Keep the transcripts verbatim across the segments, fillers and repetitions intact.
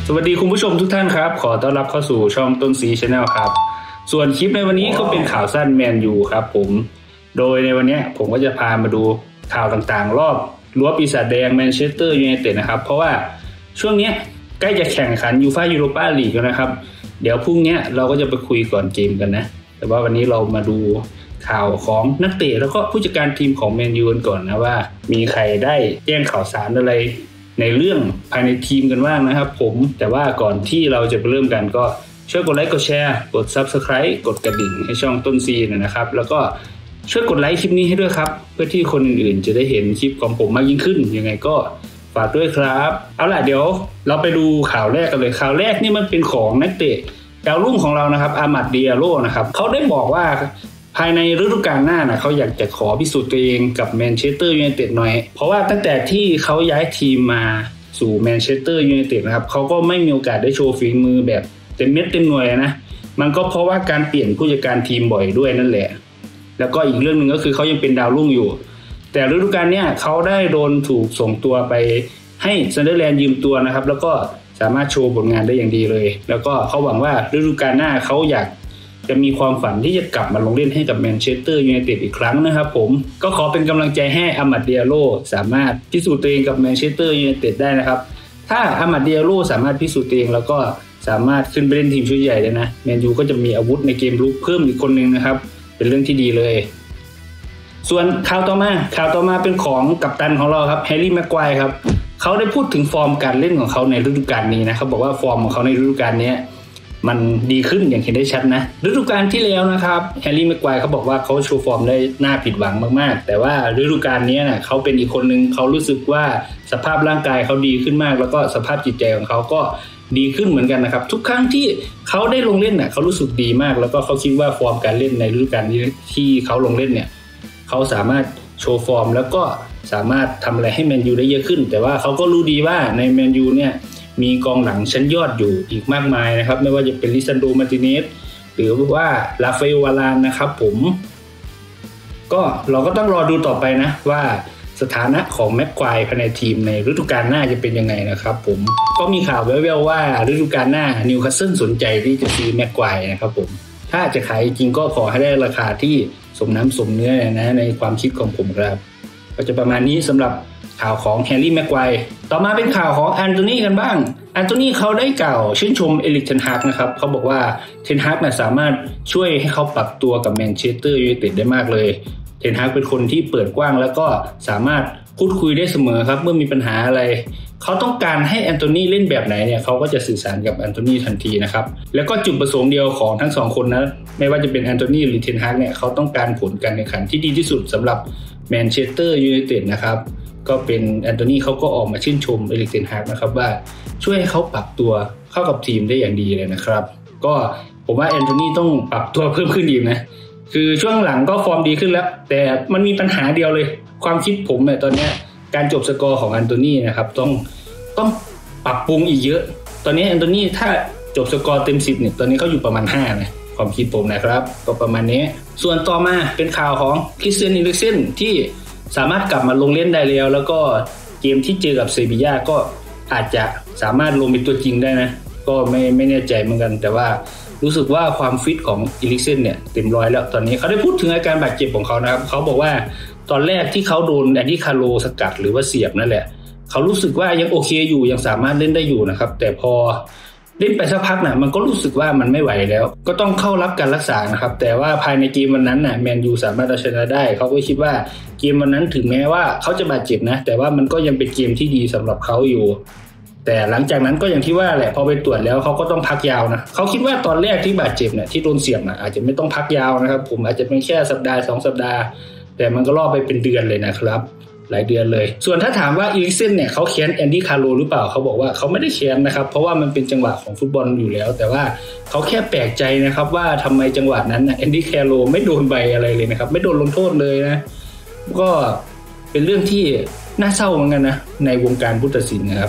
สวัสดีคุณผู้ชมทุกท่านครับขอต้อนรับเข้าสู่ช่องต้นสี Channel ครับส่วนคลิปในวันนี้ก็เป็นข่าวสั้นแมนยูครับผมโดยในวันนี้ผมก็จะพามาดูข่าวต่างๆรอบรั้วปีศาจแดงแมนเชสเตอร์ยูไนเต็ดนะครับเพราะว่าช่วงนี้ใกล้จะแข่งขันยูฟ่ายูโรปาลีกแล้วนะครับเดี๋ยวพรุ่งนี้เราก็จะไปคุยก่อนเกมกันนะแต่ว่าวันนี้เรามาดูข่าวของนักเตะแล้วก็ผู้จัดการทีมของแมนยูกันก่อนนะว่ามีใครได้แจ้งข่าวสารอะไรในเรื่องภายในทีมกันบ้างนะครับผมแต่ว่าก่อนที่เราจะไปเริ่มกันก็ช่วยกดไลค์กดแชร์กด Subscribe กดกระดิ่งให้ช่องต้นซีนะครับแล้วก็ช่วยกดไลค์คลิปนี้ให้ด้วยครับเพื่อที่คนอื่นๆจะได้เห็นคลิปของผมมากยิ่งขึ้นยังไงก็ฝากด้วยครับเอาล่ะเดี๋ยวเราไปดูข่าวแรกกันเลยข่าวแรกนี่มันเป็นของนักเตะดาวรุ่งของเรานะครับอามัด ดิอาโลนะครับเขาได้บอกว่าภายในฤดูกาลหน้านะเขาอยากจะขอพิสูจน์ตัวเองกับแมนเชสเตอร์ยูไนเต็ดหน่อยเพราะว่าตั้งแต่ที่เขาย้ายทีมมาสู่แมนเชสเตอร์ยูไนเต็ดนะครับเขาก็ไม่มีโอกาสได้โชว์ฝีมือแบบเต็มเม็ดเต็มหน่วยนะมันก็เพราะว่าการเปลี่ยนผู้จัดการทีมบ่อยด้วยนั่นแหละแล้วก็อีกเรื่องนึงก็คือเขายังเป็นดาวรุ่งอยู่แต่ฤดูกาลเนี้ยเขาได้โดนถูกส่งตัวไปให้ซันเดอร์แลนด์ยืมตัวนะครับแล้วก็สามารถโชว์ผลงานได้อย่างดีเลยแล้วก็เขาหวังว่าฤดูกาลหน้าเขาอยากจะมีความฝันที่จะกลับมาลงเล่นให้กับแมนเชสเตอร์ยูไนเต็ดอีกครั้งนะครับผมก็ขอเป็นกำลังใจให้อามัด ดิอาโลสามารถพิสูจน์ตัวเองกับแมนเชสเตอร์ยูไนเต็ดได้นะครับถ้าอามัด ดิอาโลสามารถพิสูจน์ตัวเองแล้วก็สามารถขึ้นไปเล่นทีมชุดใหญ่ได้นะแมนยูก็จะมีอาวุธในเกมลุกเพิ่มอีกคนนึงนะครับเป็นเรื่องที่ดีเลยส่วนข่าวต่อมาข่าวต่อมาเป็นของกัปตันของเราครับแฮร์รี่แม็กไกวร์ครับเขาได้พูดถึงฟอร์มการเล่นของเขาในฤดูกาลนี้นะเขาบอกว่าฟอร์มของเขาในฤดูกาลนี้มันดีขึ้นอย่างเห็นได้ชัดนะฤดูกาลที่แล้วนะครับแฮร์รี่แม็กไกวร์เขาบอกว่าเขาโชว์ฟอร์มได้น่าผิดหวังมากๆแต่ว่าฤดูกาลนี้นะเขาเป็นอีกคนนึงเขารู้สึกว่าสภาพร่างกายเขาดีขึ้นมากแล้วก็สภาพจิตใจของเขาก็ดีขึ้นเหมือนกันนะครับทุกครั้งที่เขาได้ลงเล่นน่ะเขารู้สึกดีมากแล้วก็เขาคิดว่าฟอร์มการเล่นในฤดูกาลที่เขาลงเล่นเนี่ยเขาสามารถโชว์ฟอร์มแล้วก็สามารถทำอะไรให้แมนยูได้เยอะขึ้นแต่ว่าเขาก็รู้ดีว่าในแมนยูเนี่ยมีกองหลังชั้นยอดอยู่อีกมากมายนะครับไม่ว่าจะเป็นลิซันโด มาร์ติเนสหรือว่าราฟาเอล วารานนะครับผมก็เราก็ต้องรอดูต่อไปนะว่าสถานะของแม็กไกวร์ภายในทีมในฤดูกาลหน้าจะเป็นยังไงนะครับผมก็มีข่าวแว่วๆว่าฤดูกาลหน้านิวคาสเซิลสนใจที่จะซื้อแม็กไกวร์นะครับผมถ้าจะขายจริงก็ขอให้ได้ราคาที่สมน้ำสมเนื้อนะในความคิดของผมครับก็จะประมาณนี้สำหรับข่าวของแฮร์รี่แม็กไกวร์ต่อมาเป็นข่าวของแอนโทนีกันบ้างแอนโทนีเขาได้กล่าวชื่นชมเอริก เทนฮากนะครับเขาบอกว่าเทนฮากสามารถช่วยให้เขาปรับตัวกับแมนเชสเตอร์ยูไนเต็ดได้มากเลยเทนฮากเป็นคนที่เปิดกว้างแล้วก็สามารถพูดคุยได้เสมอครับเมื่อมีปัญหาอะไรเขาต้องการให้แอนโทนีเล่นแบบไหนเนี่ยเขาก็จะสื่อสารกับแอนโทนีทันทีนะครับแล้วก็จุดประสงค์เดียวของทั้งสองคนนะไม่ว่าจะเป็นแอนโทนีหรือเทนฮากเนี่ยเขาต้องการผลการแข่งขันที่ดีที่สุดสำหรับแมนเชสเตอร์ยูไนเต็ดนะครับก็เป็นแอนโทนีเขาก็ออกมาชื่นชมเอริก เทนฮากนะครับว่าช่วยให้เขาปรับตัวเข้ากับทีมได้อย่างดีเลยนะครับก็ผมว่าแอนโทนีต้องปรับตัวเพิ่มขึ้นอีกนะคือช่วงหลังก็ฟอร์มดีขึ้นแล้วแต่มันมีปัญหาเดียวเลยความคิดผมเนี่ยตอนนี้การจบสกอร์ของแอนโทนีนะครับต้องต้องปรับปรุงอีกเยอะตอนนี้แอนโทนีถ้าจบสกอร์เต็มสิบเนี่ยตอนนี้เขาอยู่ประมาณห้านะความคิดผมนะครับก็ประมาณนี้ส่วนต่อมาเป็นข่าวของคริสเตียน อีริกเซนที่สามารถกลับมาลงเล่นได้แล้วแล้วก็เกมที่เจอกับเซบีย่าก็อาจจะสามารถลงเป็นตัวจริงได้นะก็ไม่ไม่แน่ใจเหมือนกันแต่ว่ารู้สึกว่าความฟิตของอีริกเซนเนี่ยเต็มร้อยแล้วตอนนี้เขาได้พูดถึงอาการบาดเจ็บของเขานะครับเขาบอกว่าตอนแรกที่เขาโดนแอนดี้คาร์โลสกัดหรือว่าเสียบนั่นแหละเขารู้สึกว่ายังโอเคอยู่ยังสามารถเล่นได้อยู่นะครับแต่พอเล่นไปสักพักน่ะมันก็รู้สึกว่ามันไม่ไหวแล้วก็ต้องเข้ารับการรักษานะครับแต่ว่าภายในเกมวันนั้นน่ะแมนยูสามารถเอาชนะได้เขาก็คิดว่าเกมวันนั้นถึงแม้ว่าเขาจะบาดเจ็บนะแต่ว่ามันก็ยังเป็นเกมที่ดีสำหรับเขาอยู่แต่หลังจากนั้นก็อย่างที่ว่าแหละพอไปตรวจแล้วเขาก็ต้องพักยาวนะเขาคิดว่าตอนแรกที่บาดเจ็บเนี่ยที่โดนเสียบน่ะอาจจะไม่ต้องพักยาวนะครับผมอาจจะเป็นแค่สัปดาห์สองสัปดาห์แต่มันก็ล่อไปเป็นเดือนเลยนะครับหลายเดือนเลยส่วนถ้าถามว่าอีริกเซนเนี่ยเขาแค้นแอนดี้คาร์โลหรือเปล่าเขาบอกว่าเขาไม่ได้แค้นนะครับเพราะว่ามันเป็นจังหวะของฟุตบอลอยู่แล้วแต่ว่าเขาแค่แปลกใจนะครับว่าทำไมจังหวะนั้นแอนดี้คาร์โลไม่โดนใบอะไรเลยนะครับไม่โดนลงโทษเลยนะก็เป็นเรื่องที่น่าเศร้าเหมือนกันนะในวงการผู้ตัดสินนะครับค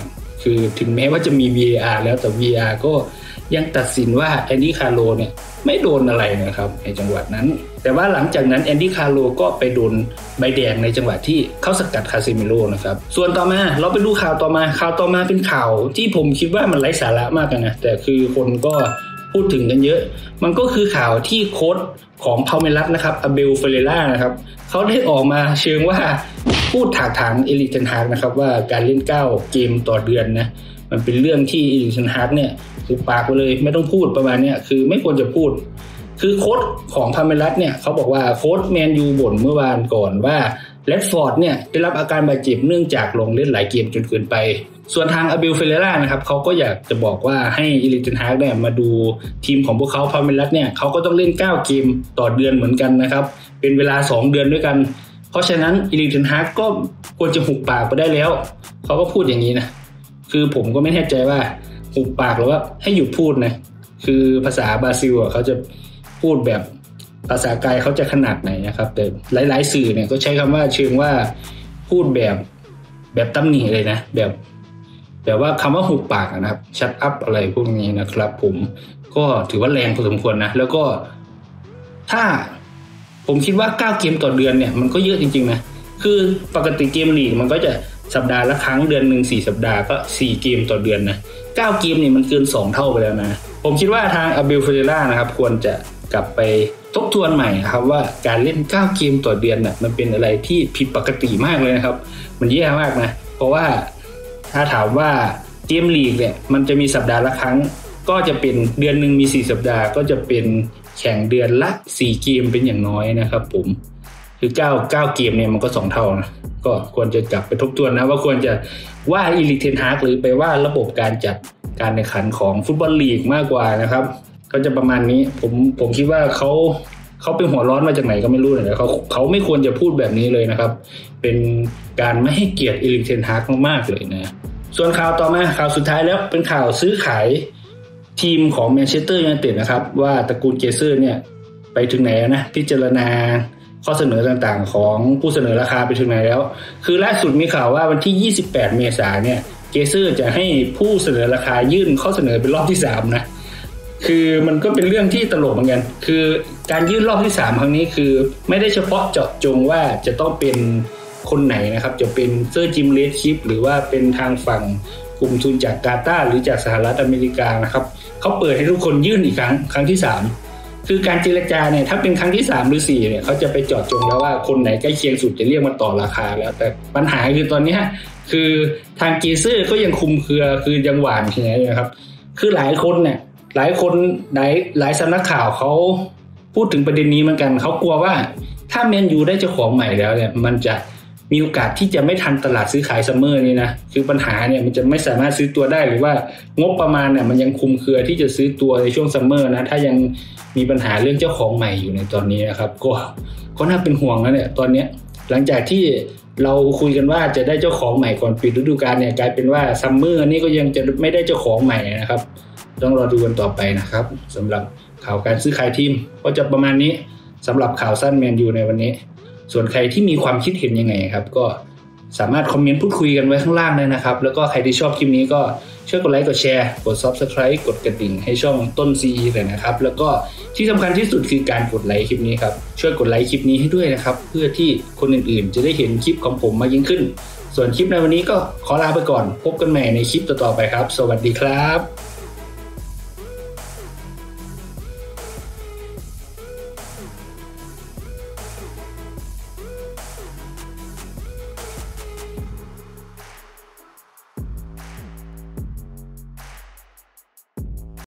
คือถึงแม้ว่าจะมี วี เอ อาร์ แล้วแต่ วี เอ อาร์ ก็ยังตัดสินว่าแอนดี้คาร์โลเนี่ยไม่โดนอะไรนะครับในจังหวะนั้นแต่ว่าหลังจากนั้นแอนดี้คาร์โลก็ไปโดนใบแดงในจังหวะที่เข้าสกัดคาเซมิโร่นะครับส่วนต่อมาเราไปดูข่าวต่อมาข่าวต่อมาเป็นข่าวที่ผมคิดว่ามันไร้สาระมากนะแต่คือคนก็พูดถึงกันเยอะมันก็คือข่าวที่โค้ชของพาเมลัสนะครับอาเบลเฟเรล่านะครับเขาได้ออกมาเชิงว่าพูดถากถางเอริกเทนฮากนะครับว่าการเล่นเก้าเกมต่อเดือนนะมันเป็นเรื่องที่เอริกเทนฮากเนี่ยคือปากไปเลยไม่ต้องพูดประมาณนี้คือไม่ควรจะพูดคือโค้ชของพาเมลัสเนี่ยเขาบอกว่าโค้ชแมนยูบ่นเมื่อวานก่อนว่าแรดฟอร์ดเนี่ยได้รับอาการบาดเจ็บเนื่องจากลงเล่นหลายเกมจนเกินไปส่วนทางอาเบลเฟเรล่านะครับเขาก็อยากจะบอกว่าให้เอริกเทนฮากเนี่ยมาดูทีมของพวกเขาพาเมลัสเนี่ยเขาก็ต้องเล่นเก้าเกมต่อเดือนเหมือนกันนะครับเป็นเวลาสองเดือนด้วยกันเพราะฉะนั้นเอริกเทนฮากก็ควรจะหุบปากไปได้แล้วเขาก็พูดอย่างนี้นะคือผมก็ไม่แน่ใจว่าหุบปากหรือว่าให้หยุดพูดนะคือภาษาบราซิลอ่ะเขาจะพูดแบบภาษากายเขาจะขนาดไหนนะครับแต่หลายๆสื่อเนี่ยก็ใช้คำว่าเชิงว่าพูดแบบแบบตำหนิเลยนะแบบแบบว่าคำว่าหุบปากนะครับชัตอัพอะไรพวกนี้นะครับผมก็ถือว่าแรงพอสมควรนะแล้วก็ถ้าผมคิดว่าเก้าเกมต่อเดือนเนี่ยมันก็เยอะจริงๆนะคือปกติเกมลีกมันก็จะสัปดาห์ละครั้งเดือนนึงสี่สัปดาห์ก็สี่เกมต่อเดือนนะเก้าเกมนี่มันเกินสองเท่าไปแล้วนะผมคิดว่าทางอาเบลเฟเรล่านะครับควรจะกลับไปทบทวนใหม่ครับว่าการเล่นเก้าเกมต่อเดือนน่ะมันเป็นอะไรที่ผิดปกติมากเลยนะครับมันแย่มากนะเพราะว่าถ้าถามว่าเกมลีกเนี่ยมันจะมีสัปดาห์ละครั้งก็จะเป็นเดือนนึงมีสี่สัปดาห์ก็จะเป็นแข่งเดือนละสี่เกมเป็นอย่างน้อยนะครับผมคือเก้า เก้าเกมเนี่ยมันก็สองเท่านะก็ควรจะกลับไปทบทวนนะว่าควรจะว่าเอริกเทนฮากหรือไปว่าระบบการจัดการแข่งขันของฟุตบอลลีกมากกว่านะครับก็จะประมาณนี้ผมผมคิดว่าเขาเขาเป็นหัวร้อนมาจากไหนก็ไม่รู้นะเขาเขาไม่ควรจะพูดแบบนี้เลยนะครับเป็นการไม่ให้เกียรติเอริกเทนฮากมากๆเลยนะส่วนข่าวต่อมาข่าวสุดท้ายแล้วเป็นข่าวซื้อขายทีมของแมนเชสเตอร์ยูไนเต็ดนะครับว่าตระกูลเกเซอร์เนี่ยไปถึงไหนนะพิจารณาข้อเสนอต่างๆของผู้เสนอราคาไปถึงไหนแล้วคือล่าสุดมีข่าวว่าวันที่ยี่สิบแปดเมษายนเนี่ยเกเซอร์จะให้ผู้เสนอราคายื่นข้อเสนอเป็นรอบที่สามนะคือมันก็เป็นเรื่องที่ตลกเหมือนกันคือการยื่นรอบที่สามครั้งนี้คือไม่ได้เฉพาะเจาะจงว่าจะต้องเป็นคนไหนนะครับจะเป็นเซอร์จิมเรดคลิปหรือว่าเป็นทางฝั่งกลุ่มทุนจากกาตาร์หรือจากสหรัฐอเมริกานะครับเขาเปิดให้ทุกคนยื่นอีกครั้งครั้งที่สามคือการเจรจาเนี่ยถ้าเป็นครั้งที่สามหรือสี่เนี่ยเขาจะไปเจาะจงแล้วว่าคนไหนใกล้เคียงสุดจะเรียกมาต่อราคาแล้วแต่ปัญหาคือตอนนี้คือทางเกเซอร์ก็ยังคุมเครือคือยังหวานแหอยู่นะครับคือหลายคนเนี่ยหลายคนหลายหลายสำนักข่าวเขาพูดถึงประเด็นนี้เหมือนกันเขากลัวว่าถ้าแมนยูได้เจ้าของใหม่แล้วเนี่ยมันจะมีโอกาสที่จะไม่ทันตลาดซื้อขายซัมเมอร์นี่นะคือปัญหาเนี่ยมันจะไม่สามารถซื้อตัวได้หรือว่างบประมาณเนี่ยมันยังคุมเครือที่จะซื้อตัวในช่วงซัมเมอร์นะถ้ายังมีปัญหาเรื่องเจ้าของใหม่อยู่ในตอนนี้นะครับก็ก็น่าเป็นห่วงนะเนี่ยตอนนี้หลังจากที่เราคุยกันว่าจะได้เจ้าของใหม่ก่อนปิดฤดูกาลเนี่ยกลายเป็นว่าซัมเมอร์นี่ก็ยังจะไม่ได้เจ้าของใหม่นะครับต้องรอดูกันต่อไปนะครับสำหรับข่าวการซื้อขายทีมก็จะประมาณนี้สำหรับข่าวสั้นแมนยูในวันนี้ส่วนใครที่มีความคิดเห็นยังไงครับก็สามารถคอมเมนต์พูดคุยกันไว้ข้างล่างได้นะครับแล้วก็ใครที่ชอบคลิปนี้ก็ช่วยกดไลค์กดแชร์กด ซับสไครบ์ กดกระดิ่งให้ช่องต้น ซี อี เลยนะครับแล้วก็ที่สำคัญที่สุดคือการกดไลค์คลิปนี้ครับช่วยกดไลค์คลิปนี้ให้ด้วยนะครับเพื่อที่คนอื่นๆจะได้เห็นคลิปของผมมากยิ่งขึ้นส่วนคลิปในวันนี้ก็ขอลาไปก่อนพบกันใหม่ในคลิปต่อๆไปครับสวัสดีครับ